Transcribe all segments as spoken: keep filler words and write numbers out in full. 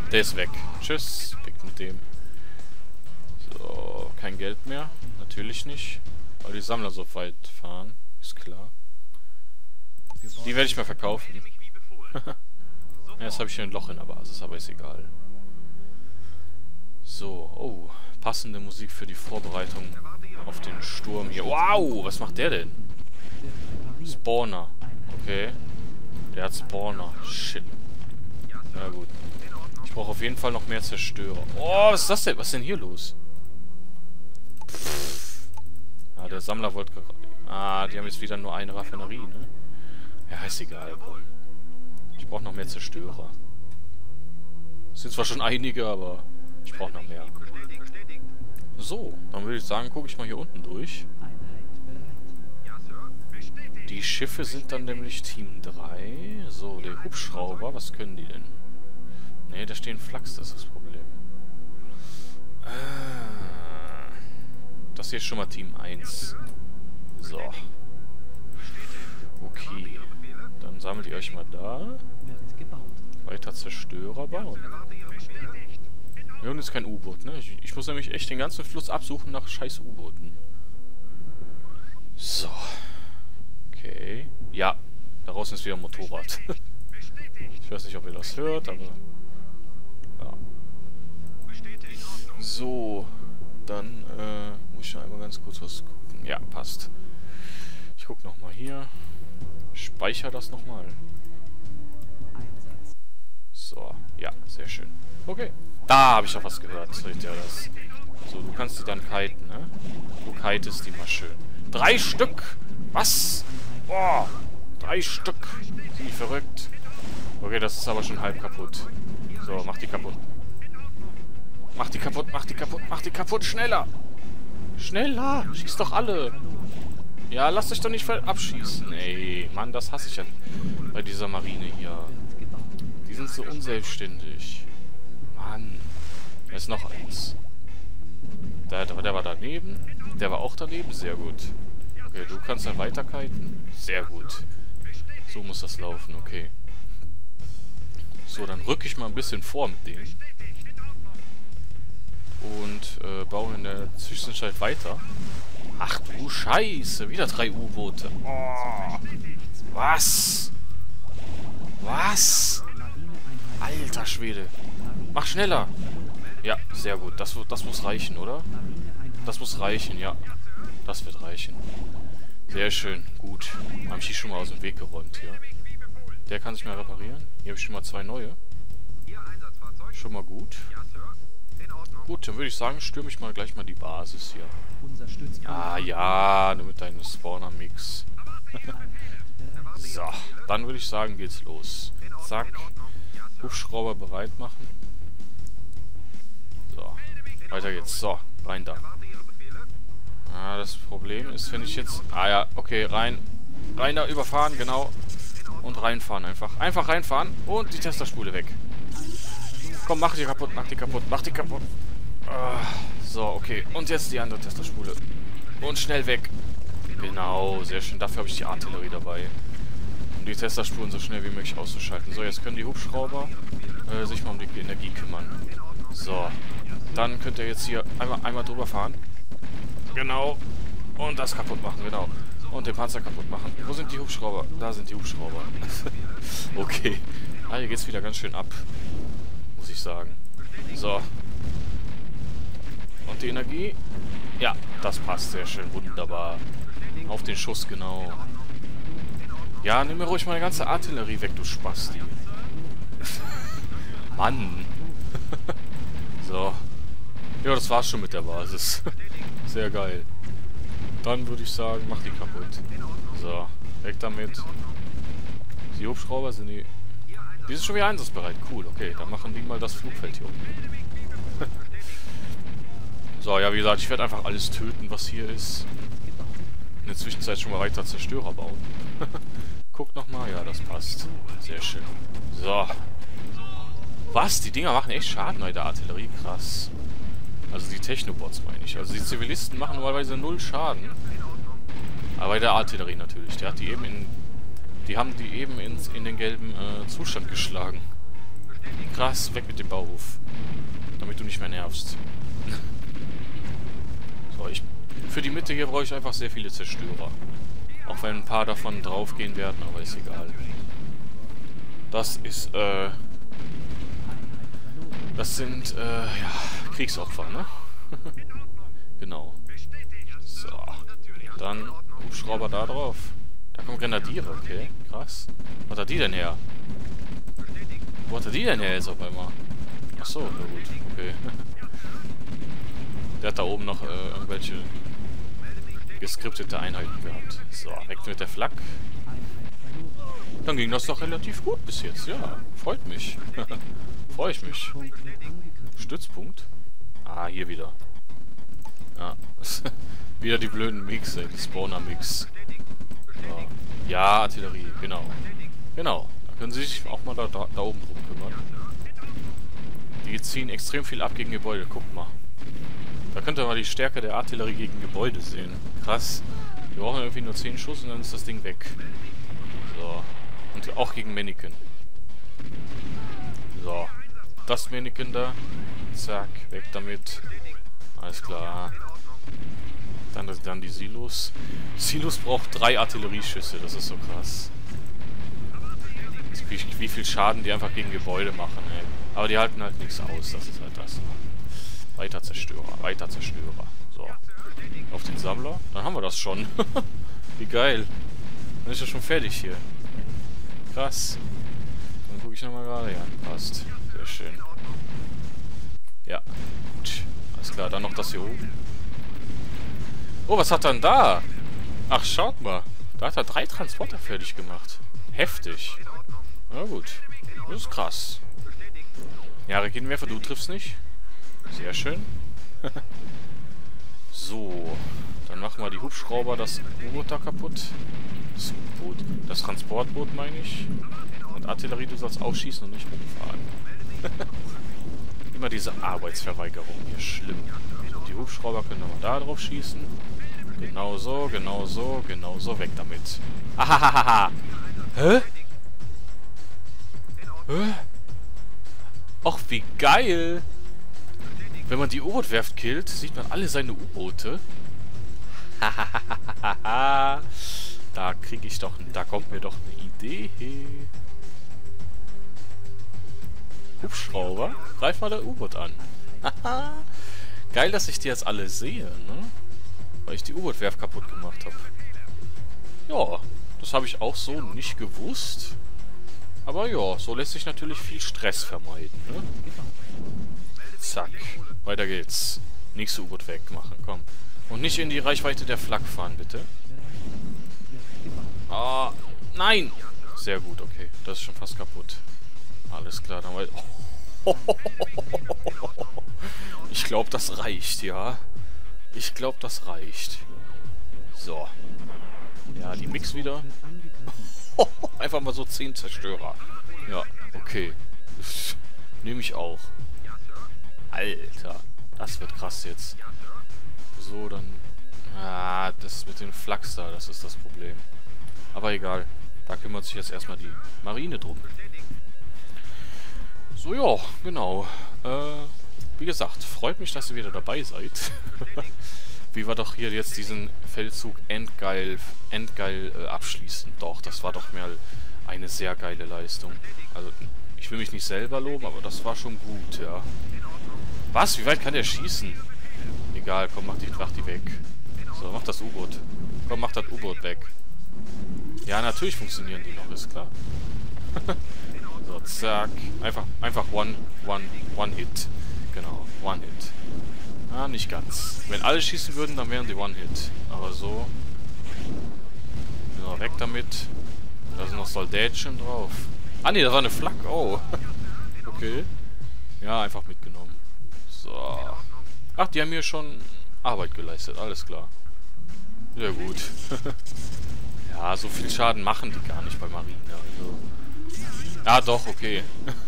Der ist weg. Tschüss. Weg mit dem. So, kein Geld mehr. Natürlich nicht. Weil die Sammler so weit fahren. Ist klar. Die werde ich mal verkaufen. Ja, jetzt habe ich hier ein Loch in der Basis, aber ist egal. So, oh. Passende Musik für die Vorbereitung auf den Sturm hier. Wow, was macht der denn? Spawner. Okay. Der hat Spawner. Shit. Na gut. Ich brauche auf jeden Fall noch mehr Zerstörer. Oh, was ist das denn? Was ist denn hier los? Pff. Ah, der Sammler wollte gerade... Ah, die haben jetzt wieder nur eine Raffinerie, ne? Ja, ist egal, komm. Ich brauche noch mehr Zerstörer. Es sind zwar schon einige, aber ich brauche noch mehr. So, dann würde ich sagen, gucke ich mal hier unten durch. Die Schiffe sind dann nämlich Team drei. So, der Hubschrauber, was können die denn? Ne, da stehen Flachs, das ist das Problem. Ah, das hier ist schon mal Team eins. So. Okay. Dann sammelt ihr euch mal da. Weiter Zerstörer bauen. Wir haben jetzt kein U-Boot, ne? Ich, ich muss nämlich echt den ganzen Fluss absuchen nach scheiß U-Booten. So. Okay. Ja. Da draußen ist wieder ein Motorrad. Ich weiß nicht, ob ihr das hört, aber... Ja. So. Dann, äh, muss ich einmal ganz kurz was gucken. Ja, passt. Ich guck nochmal hier. Speicher das nochmal. So, ja, sehr schön. Okay. Da habe ich doch was gehört. Seht ihr das? So, du kannst die dann kiten, ne? Du kitest die mal schön. Drei Stück! Was? Boah! Drei Stück! Sind die verrückt? Okay, das ist aber schon halb kaputt. So, mach die kaputt. Mach die kaputt, mach die kaputt, mach die kaputt! Schneller! Schneller! Schieß doch alle! Ja, lasst euch doch nicht abschießen. Ey, Mann, das hasse ich ja bei dieser Marine hier. Die sind so unselbstständig. Mann. Da ist noch eins. Der, der war daneben. Der war auch daneben. Sehr gut. Okay, du kannst dann weiter kiten. Sehr gut. So muss das laufen, okay. So, dann rücke ich mal ein bisschen vor mit denen. Und äh, baue in der Zwischenzeit weiter. Ach du Scheiße, wieder drei U-Boote. Oh, was? Was? Alter Schwede. Mach schneller. Ja, sehr gut. Das, das muss reichen, oder? Das muss reichen, ja. Das wird reichen. Sehr schön, gut. Habe ich die schon mal aus dem Weg geräumt hier. Der kann sich mal reparieren. Hier habe ich schon mal zwei neue. Schon mal gut. Gut, dann würde ich sagen, stürme ich mal gleich mal die Basis hier. Ah ja, nur mit deinem Spawner-Mix. So, dann würde ich sagen, geht's los. Zack. Hubschrauber bereit machen. So, weiter geht's. So, rein da. Ah, das Problem ist, wenn ich jetzt... Ah ja, okay, rein. Rein da, überfahren, genau. Und reinfahren einfach. Einfach reinfahren und die Testerspule weg. Komm, mach die kaputt, mach die kaputt, mach die kaputt. Ah, so, okay. Und jetzt die andere Testerspule. Und schnell weg. Genau, sehr schön. Dafür habe ich die Artillerie dabei. Um die Testerspuren so schnell wie möglich auszuschalten. So, jetzt können die Hubschrauber äh, sich mal um die Energie kümmern. So. Dann könnt ihr jetzt hier einmal, einmal drüber fahren. Genau. Und das kaputt machen, genau. Und den Panzer kaputt machen. Wo sind die Hubschrauber? Da sind die Hubschrauber. Okay. Ah, hier geht's wieder ganz schön ab. Muss ich sagen. So. Und die Energie? Ja, das passt sehr schön. Wunderbar. Auf den Schuss, genau. Ja, nimm mir ruhig meine ganze Artillerie weg, du Spasti. Mann. So. Ja, das war's schon mit der Basis. Sehr geil. Dann würde ich sagen, mach die kaputt. So, weg damit. Die Hubschrauber sind die... Die sind schon wieder einsatzbereit. Cool, okay. Dann machen die mal das Flugfeld hier unten. So, ja, wie gesagt, ich werde einfach alles töten, was hier ist. In der Zwischenzeit schon mal weiter Zerstörer bauen. Guckt nochmal. Ja, das passt. Sehr schön. So. Was? Die Dinger machen echt Schaden bei der Artillerie? Krass. Also die Technobots meine ich. Also die Zivilisten machen normalerweise null Schaden. Aber bei der Artillerie natürlich. Der hat die eben in... Die haben die eben ins, in den gelben äh, Zustand geschlagen. Krass, weg mit dem Bauhof. Damit du nicht mehr nervst. So, ich... Für die Mitte hier brauche ich einfach sehr viele Zerstörer. Auch wenn ein paar davon draufgehen werden, aber ist egal. Das ist, äh... Das sind, äh, ja, Kriegsopfer, ne? Genau. So. Dann Hubschrauber da drauf. Da kommen Grenadiere, okay. Krass. Wo hat er die denn her? Wo hat er die denn her jetzt auf einmal? Achso, na gut, okay. Der hat da oben noch äh, irgendwelche geskriptete Einheiten gehabt. So, weg mit der Flak. Dann ging das doch relativ gut bis jetzt, ja. Freut mich. Freue ich mich. Stützpunkt? Ah, hier wieder. Ja. Wieder die blöden Mix, ey. Die Spawner-Mix. So. Ja, Artillerie, genau. Genau. Da können Sie sich auch mal da, da, da oben drum kümmern. Die ziehen extrem viel ab gegen Gebäude. Guckt mal. Da könnt ihr mal die Stärke der Artillerie gegen Gebäude sehen. Krass. Wir brauchen irgendwie nur zehn Schuss und dann ist das Ding weg. So. Und auch gegen Mannequin. So. Das Mannequin da. Zack. Weg damit. Alles klar. Dann, dann die Silos. Silos braucht drei Artillerieschüsse. Das ist so krass. Wie, wie viel Schaden die einfach gegen Gebäude machen, ey. Aber die halten halt nichts aus. Das ist halt das. Weiter Zerstörer. Weiter Zerstörer. So. Auf den Sammler. Dann haben wir das schon. Wie geil. Dann ist ja schon fertig hier. Krass. Dann gucke ich nochmal gerade. Ja, passt. Sehr schön. Ja. Gut. Alles klar. Dann noch das hier oben. Oh, was hat er denn da? Ach, schaut mal. Da hat er drei Transporter fertig gemacht. Heftig. Na gut. Das ist krass. Ja, Raketenwerfer, du triffst nicht. Sehr schön. So. Dann machen wir die Hubschrauber, das U-Boot da kaputt. Das U-Boot. Das Transportboot, meine ich. Und Artillerie, du sollst ausschießen und nicht rumfahren. Immer diese Arbeitsverweigerung hier. Schlimm. So, die Hubschrauber können wir da drauf schießen. Genau so, genau so, genau so. Weg damit. Ahahaha. Hä? Hä? Och, wie geil! Wenn man die U-Boot-Werft killt, sieht man alle seine U-Boote. Hahaha. Da kriege ich doch... Da kommt mir doch eine Idee. Hubschrauber? Greif mal der U-Boot an. Geil, dass ich die jetzt alle sehe, ne? Weil ich die U-Boot-Werft kaputt gemacht habe. Ja, das habe ich auch so nicht gewusst. Aber ja, so lässt sich natürlich viel Stress vermeiden, ne? Zack. Weiter geht's. Nächste U-Boot wegmachen, komm. Und nicht in die Reichweite der Flak fahren, bitte. Ah, nein! Sehr gut, okay. Das ist schon fast kaputt. Alles klar, dann weiter. Ich glaube, das reicht, ja. Ich glaube, das reicht. So. Ja, die Mix wieder. Einfach mal so zehn Zerstörer. Ja, okay. Nehme ich auch. Alter. Das wird krass jetzt. So, dann... Ah, das mit den Flaks da, das ist das Problem. Aber egal. Da kümmert sich jetzt erstmal die Marine drum. So, ja, genau. Äh, wie gesagt, freut mich, dass ihr wieder dabei seid. Wie wir doch hier jetzt diesen Feldzug endgeil, endgeil äh, abschließen. Doch, das war doch mal eine sehr geile Leistung. Also, ich will mich nicht selber loben, aber das war schon gut, ja. Was? Wie weit kann der schießen? Egal, komm, mach die, mach die weg. So, mach das U-Boot. Komm, mach das U-Boot weg. Ja, natürlich funktionieren die noch, ist klar. So, zack. Einfach, einfach one, one, one hit. Genau, one hit. Ah, nicht ganz. Wenn alle schießen würden, dann wären die One-Hit. Aber so. So, weg damit. Da sind noch Soldatchen drauf. Ah, ne, da war eine Flak. Oh. Okay. Ja, einfach mitgenommen. So. Ach, die haben hier schon Arbeit geleistet. Alles klar. Sehr gut. Ja, so viel Schaden machen die gar nicht bei Marine. Also. Ja, doch, okay.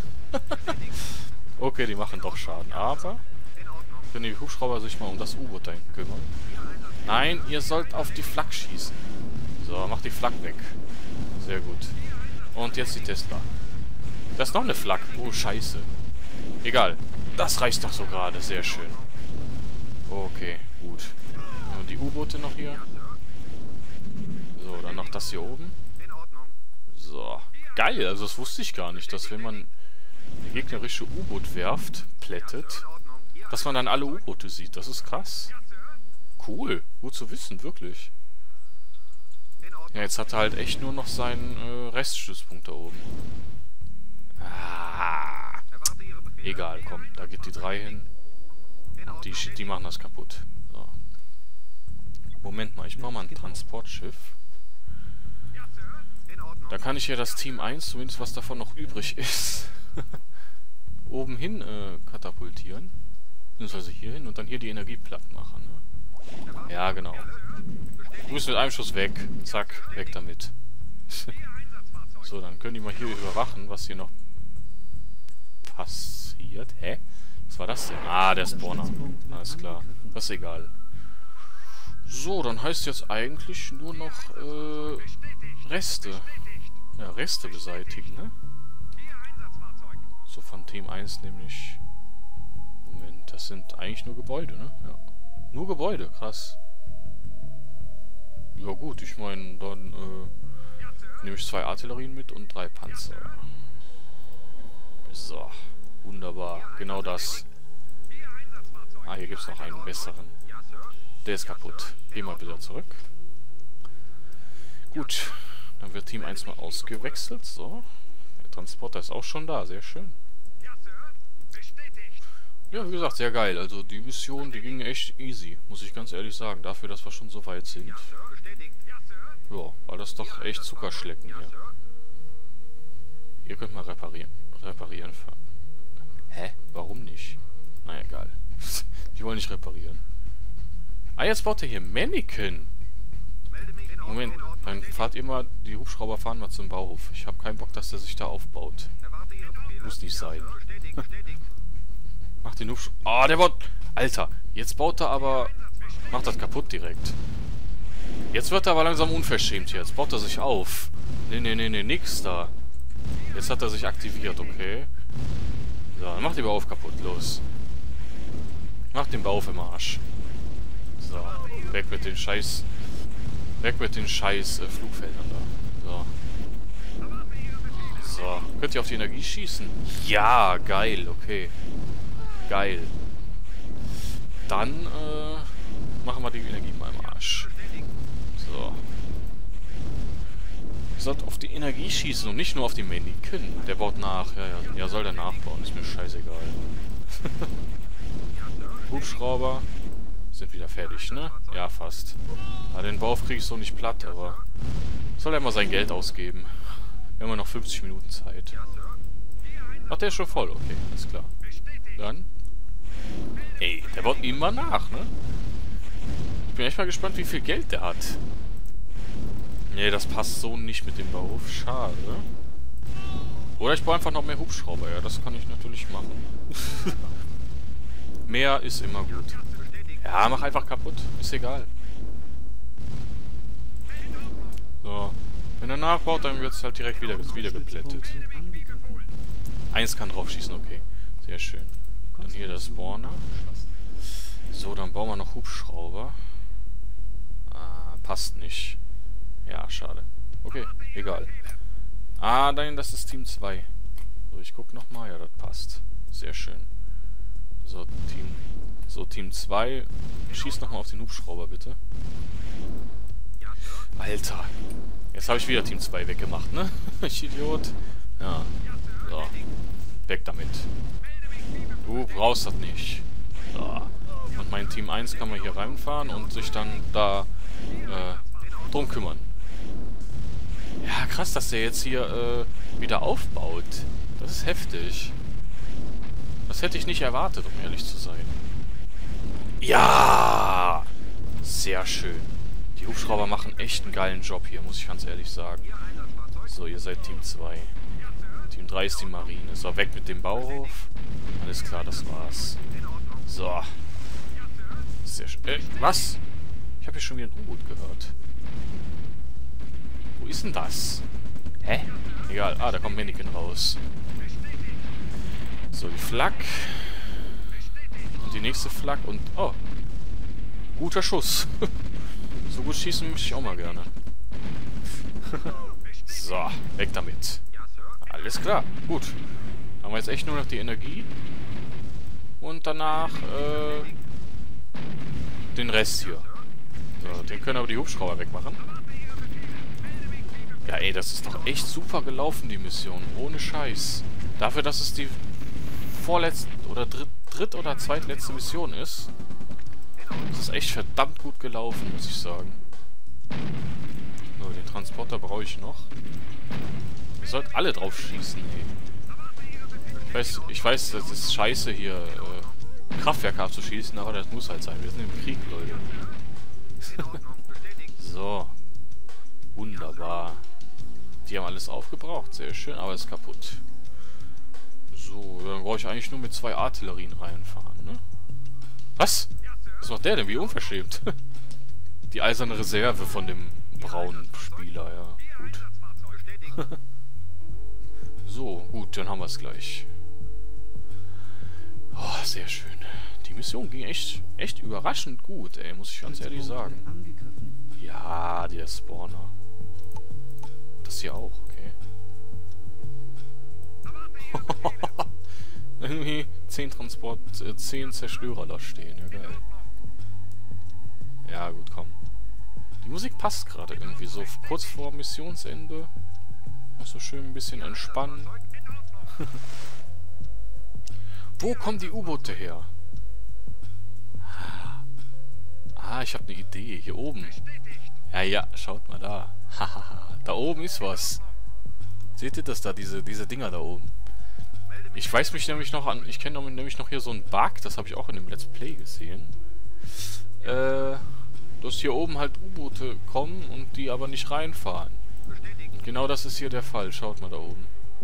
Okay, die machen doch Schaden. Aber... können die Hubschrauber sich mal um das U-Boot da hinten kümmern. Nein, ihr sollt auf die Flak schießen. So, macht die Flak weg. Sehr gut. Und jetzt die Tesla. Da ist noch eine Flak. Oh, scheiße. Egal. Das reicht doch so gerade. Sehr schön. Okay, gut. Und die U-Boote noch hier. So, dann noch das hier oben. So. Geil, also das wusste ich gar nicht, dass wenn man eine gegnerische U-Boot-Werft plättet, dass man dann alle U-Boote sieht. Das ist krass. Cool. Gut zu wissen, wirklich. Ja, jetzt hat er halt echt nur noch seinen äh, Reststützpunkt da oben. Ah. Egal, komm. Da geht die drei hin. Und die, die machen das kaputt. So. Moment mal, ich brauche mal ein Transportschiff. Dann kann ich ja das Team eins, zumindest was davon noch übrig ist, oben hin äh, katapultieren. Beziehungsweise hier hin und dann hier die Energie platt machen. Ne? Ja, genau. Du bist mit einem Schuss weg. Zack, weg damit. So, dann können die mal hier überwachen, was hier noch passiert. Hä? Was war das denn? Ah, der Spawner. Alles klar. Das ist egal. So, dann heißt jetzt eigentlich nur noch äh, Reste. Ja, Reste beseitigen, ne? So von Team eins nämlich. Moment, das sind eigentlich nur Gebäude, ne? Ja. Nur Gebäude, krass. Ja gut, ich meine, dann äh, nehme ich zwei Artillerien mit und drei Panzer. So, wunderbar. Genau das. Ah, hier gibt es noch einen besseren. Der ist kaputt. Geh mal wieder zurück. Gut. Dann wird Team eins mal ausgewechselt. So. Der Transporter ist auch schon da. Sehr schön. Ja, wie gesagt, sehr geil. Also die Mission, die ging echt easy. Muss ich ganz ehrlich sagen. Dafür, dass wir schon so weit sind. Ja, war das doch echt Zuckerschlecken hier. Ihr könnt mal reparieren. Reparieren. Hä? Warum nicht? Na egal. Die wollen nicht reparieren. Ah, jetzt baut er hier Mannequin. Moment, dann fahrt ihr mal, die Hubschrauber fahren mal zum Bauhof. Ich habe keinen Bock, dass der sich da aufbaut. Muss nicht sein. Macht den Hubschrauber... Ah, oh, der baut... Alter, jetzt baut er aber... Macht das kaputt direkt. Jetzt wird er aber langsam unverschämt hier. Jetzt baut er sich auf. Nee, nee, nee, nee, nix da. Jetzt hat er sich aktiviert, okay. So, dann macht den Bauhof kaputt, los. Macht den Bauhof im Arsch. So, weg mit den Scheiß... Weg mit den Scheiß äh, Flugfeldern da. So. So, könnt ihr auf die Energie schießen? Ja, geil, okay. Geil. Dann, äh, machen wir die Energie mal im Arsch. So. Ihr sollt auf die Energie schießen und nicht nur auf die Mannequin. Der baut nach. Ja, ja. Ja, soll der nachbauen. Ist mir scheißegal. Hubschrauber. Sind wieder fertig, ne? Ja, fast. Ja, den Bauhof kriege ich so nicht platt, aber... Soll er mal sein Geld ausgeben. Wir haben ja noch fünfzig Minuten Zeit. Ach, der ist schon voll. Okay, alles klar. Dann... Ey, der baut ihm mal nach, ne? Ich bin echt mal gespannt, wie viel Geld der hat. Nee, das passt so nicht mit dem Bauhof. Schade. Oder ich baue einfach noch mehr Hubschrauber. Ja, das kann ich natürlich machen. Mehr ist immer gut. Ja, mach einfach kaputt. Ist egal. So. Wenn er nachbaut, dann wird es halt direkt wieder, wieder geplättet. Eins kann drauf schießen, okay. Sehr schön. Dann hier der Spawner. So, dann bauen wir noch Hubschrauber. Ah, passt nicht. Ja, schade. Okay, egal. Ah, nein, das ist Team zwei. So, ich guck nochmal. Ja, das passt. Sehr schön. So, Team... So, Team zwei. Schießt nochmal auf den Hubschrauber, bitte. Alter. Jetzt habe ich wieder Team zwei weggemacht, ne? Ich Idiot. Ja. So. Weg damit. Du brauchst das nicht. So. Und mein Team eins kann man hier reinfahren und sich dann da äh, drum kümmern. Ja, krass, dass der jetzt hier äh, wieder aufbaut. Das ist heftig. Das hätte ich nicht erwartet, um ehrlich zu sein. Ja! Sehr schön. Die Hubschrauber machen echt einen geilen Job hier, muss ich ganz ehrlich sagen. So, ihr seid Team zwei. Team drei ist die Marine. So, weg mit dem Bauhof. Alles klar, das war's. So. Sehr schön. Äh, was? Ich habe hier schon wieder ein U-Boot gehört. Wo ist denn das? Hä? Egal. Ah, da kommt Mannequin raus. So, die Flak. Und die nächste Flak und... Oh. Guter Schuss. So gut schießen möchte ich auch mal gerne. So, weg damit. Alles klar. Gut. Haben wir jetzt echt nur noch die Energie. Und danach, äh... den Rest hier. So, den können aber die Hubschrauber wegmachen. Ja, ey, das ist doch echt super gelaufen, die Mission. Ohne Scheiß. Dafür, dass es die vorletzte oder dritt, dritt oder zweitletzte Mission ist. Das ist echt verdammt gut gelaufen, muss ich sagen. So, den Transporter brauche ich noch. Ihr sollt alle drauf schießen, ey. Ich weiß, ich weiß, das ist scheiße hier, äh, Kraftwerke abzuschießen, aber das muss halt sein. Wir sind im Krieg, Leute. So. Wunderbar. Die haben alles aufgebraucht. Sehr schön, aber ist kaputt. So, dann brauche ich eigentlich nur mit zwei Artillerien reinfahren, ne? Was? Was macht der denn? Wie unverschämt. Die eiserne Reserve von dem braunen Spieler, ja. Gut. So, gut, dann haben wir es gleich. Oh, sehr schön. Die Mission ging echt, echt überraschend gut, ey, muss ich ganz ehrlich sagen. Ja, der Spawner. Das hier auch, okay. Irgendwie zehn Transport, äh, zehn Zerstörer da stehen, ja geil. Ja, gut, komm. Die Musik passt gerade irgendwie so kurz vor Missionsende. Noch so schön ein bisschen entspannen. Wo kommen die U-Boote her? Ah, ich habe eine Idee. Hier oben. Ja, ja, schaut mal da. Hahaha, da oben ist was. Seht ihr das da, diese, diese Dinger da oben? Ich weiß mich nämlich noch an... Ich kenne nämlich noch hier so einen Bug, das habe ich auch in dem Let's Play gesehen. Äh, dass hier oben halt U-Boote kommen und die aber nicht reinfahren. Und genau das ist hier der Fall. Schaut mal da oben.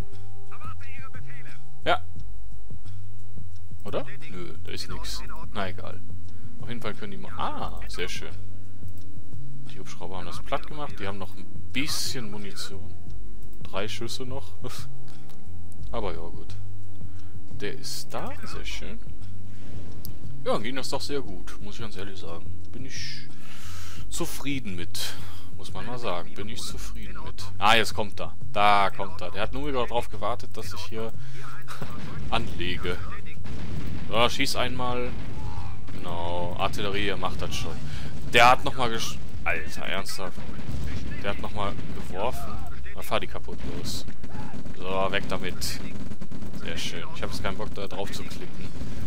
Ja. Oder? Nö, da ist nichts. Na egal. Auf jeden Fall können die mal... Ah, sehr schön. Die Hubschrauber haben das platt gemacht. Die haben noch ein bisschen Munition. Drei Schüsse noch. Aber ja, gut. Der ist da. Sehr schön. Ja, ging das doch sehr gut. Muss ich ganz ehrlich sagen. Bin ich zufrieden mit. Muss man mal sagen. Bin ich zufrieden mit. Ah, jetzt kommt er. Da kommt er. Der hat nur darauf gewartet, dass ich hier anlege. So, schieß einmal. Genau. Artillerie, er macht das schon. Der hat nochmal gesch... Alter, ernsthaft. Der hat nochmal geworfen. Dann fahr die kaputt los. So, weg damit. Sehr schön. Ich habe jetzt keinen Bock, da drauf zu klicken.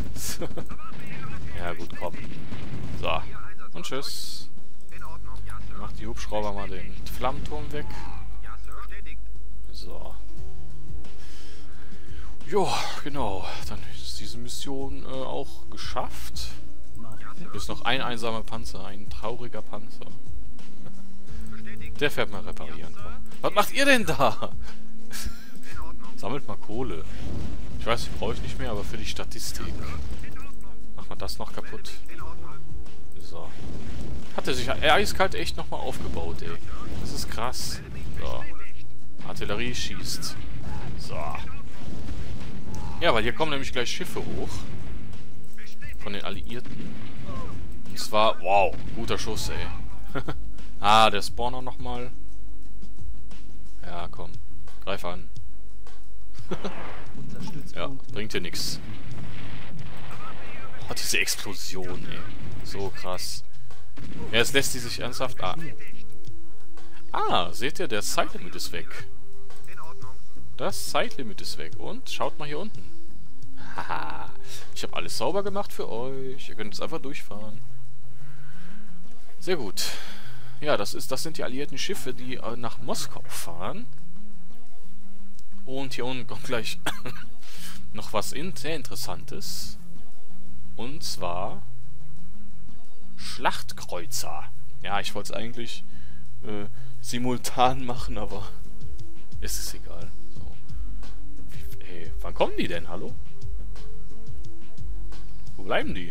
Ja, gut, komm. So. Und tschüss. Macht die Hubschrauber mal den Flammenturm weg. So. Jo, genau. Dann ist diese Mission äh, auch geschafft. Ist noch ein einsamer Panzer, ein trauriger Panzer. Der fährt mal reparieren. Komm. Was macht ihr denn da? Sammelt mal Kohle. Ich weiß, die brauche ich nicht mehr, aber für die Statistik. Macht man das noch kaputt. So. Hat er sich eiskalt echt nochmal aufgebaut, ey. Das ist krass. So. Artillerie schießt. So. Ja, weil hier kommen nämlich gleich Schiffe hoch. Von den Alliierten. Und zwar, wow, guter Schuss, ey. Ah, der Spawner nochmal. Ja, komm. Greif an. Ja, bringt dir nichts. Oh, diese Explosion, ey. So krass. Ja, jetzt lässt die sich ernsthaft... Ah, ah seht ihr, der Zeitlimit ist weg. Das Zeitlimit ist weg. Und schaut mal hier unten. Haha. Ich habe alles sauber gemacht für euch. Ihr könnt jetzt einfach durchfahren. Sehr gut. Ja, das ist, das sind die alliierten Schiffe, die äh, nach Moskau fahren. Und hier unten kommt gleich noch was in, sehr Interessantes. Und zwar Schlachtkreuzer. Ja, ich wollte es eigentlich äh, simultan machen, aber ist es egal. So. Wie, ey, wann kommen die denn? Hallo? Wo bleiben die?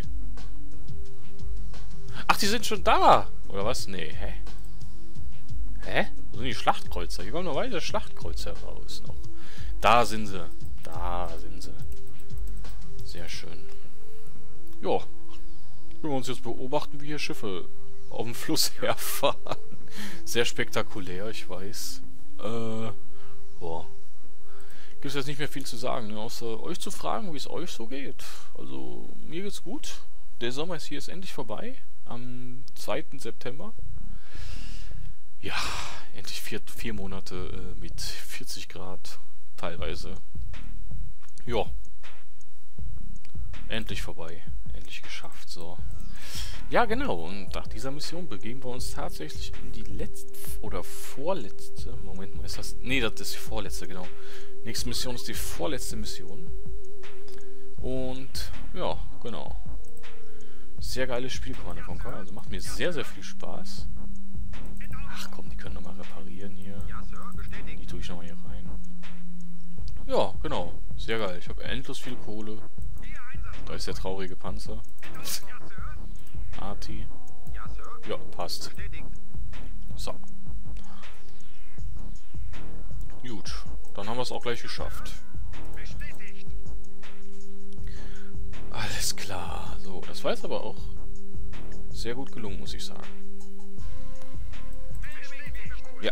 Ach, die sind schon da! Oder was? Nee, hä? Hä? Wo sind die Schlachtkreuzer? Hier kommen noch weitere Schlachtkreuzer raus noch. Da sind sie. Da sind sie. Sehr schön. Ja. Wenn wir uns jetzt beobachten, wie hier Schiffe auf dem Fluss herfahren. Sehr spektakulär, ich weiß. Äh, boah. Gibt es jetzt nicht mehr viel zu sagen, ne? Außer euch zu fragen, wie es euch so geht. Also, mir geht's gut. Der Sommer ist hier jetzt endlich vorbei. Am zweiten September. Ja, endlich vier, vier Monate äh, mit vierzig Grad teilweise. Ja. Endlich vorbei. Endlich geschafft, so. Ja, genau. Und nach dieser Mission begeben wir uns tatsächlich in die letzte oder vorletzte. Moment mal, ist das. Nee, das ist die vorletzte, genau. Nächste Mission ist die vorletzte Mission. Und ja, genau. Sehr geiles Spiel, Command and Conquer. Also macht mir sehr, sehr viel Spaß. Ach komm, die können nochmal reparieren hier. Die tue ich nochmal hier rein. Ja, genau. Sehr geil. Ich habe endlos viel Kohle. Da ist der traurige Panzer. Arti. Ja, passt. So. Gut. Dann haben wir es auch gleich geschafft. Alles klar. So, das war jetzt aber auch sehr gut gelungen, muss ich sagen. Ja.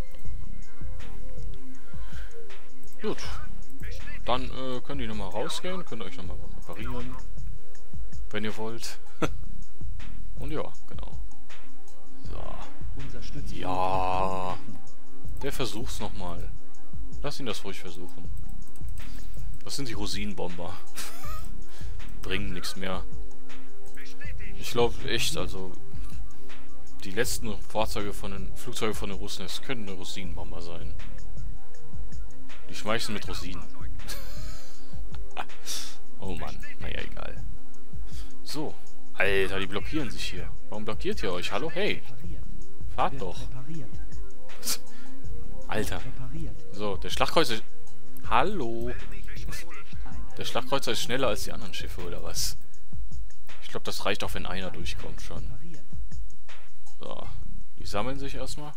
Gut. Dann äh, könnt ihr nochmal rausgehen, könnt ihr euch nochmal reparieren, wenn ihr wollt. Und ja, genau. So. Ja. Der versucht's nochmal. Lass ihn das ruhig versuchen. Das sind die Rosinenbomber. Bringen nichts mehr. Ich glaube echt, also die letzten Fahrzeuge von den Flugzeuge von den Russen, es können eine Rosinenbomber sein. Die schmeißen mit Rosinen. Oh Mann, naja, egal. So. Alter, die blockieren sich hier. Warum blockiert ihr euch? Hallo? Hey. Fahrt doch. Alter. So, der Schlachtkreuzer... Hallo. Der Schlachtkreuzer ist schneller als die anderen Schiffe, oder was? Ich glaube, das reicht auch, wenn einer durchkommt schon. So. Die sammeln sich erstmal.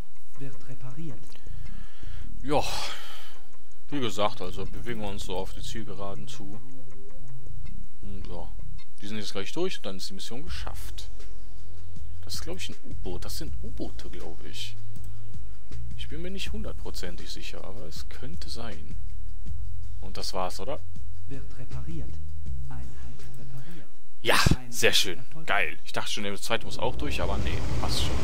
Ja. Wie gesagt, also bewegen wir uns so auf die Zielgeraden zu. Und ja. Die sind jetzt gleich durch und dann ist die Mission geschafft. Das ist, glaube ich, ein U-Boot. Das sind U-Boote, glaube ich. Ich bin mir nicht hundertprozentig sicher, aber es könnte sein. Und das war's, oder? Wird repariert. Einheit repariert. Ja, sehr schön. Geil. Ich dachte schon, der zweite muss auch durch, aber nee, passt schon.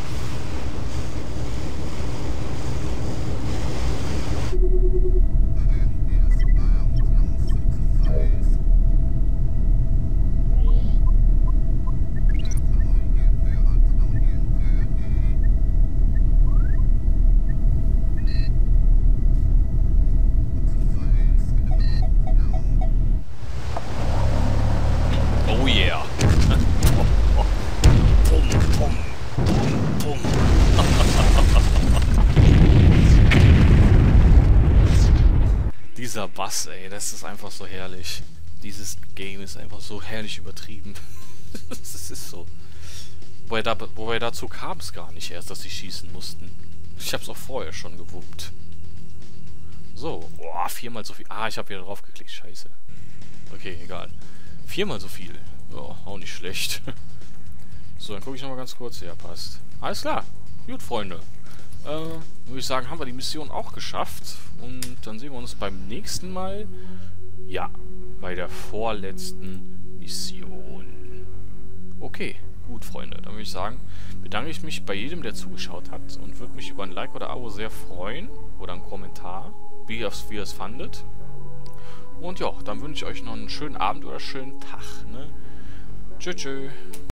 Dieser Bass, ey, das ist einfach so herrlich. Dieses Game ist einfach so herrlich übertrieben. Das ist so. Wobei, da, wobei dazu kam es gar nicht erst, dass sie schießen mussten. Ich hab's auch vorher schon gewuppt. So, boah, viermal so viel. Ah, ich habe wieder drauf geklickt, scheiße. Okay, egal. Viermal so viel. Ja, auch nicht schlecht. So, dann gucke ich nochmal ganz kurz. Ja, passt. Alles klar. Gut, Freunde. Äh, würde ich sagen, haben wir die Mission auch geschafft. Und dann sehen wir uns beim nächsten Mal. Ja, bei der vorletzten Mission. Okay, gut, Freunde. Dann würde ich sagen, bedanke ich mich bei jedem, der zugeschaut hat. Und würde mich über ein Like oder Abo sehr freuen. Oder einen Kommentar, wie ihr es fandet. Und ja, dann wünsche ich euch noch einen schönen Abend oder schönen Tag. Ne? Tschö, tschö.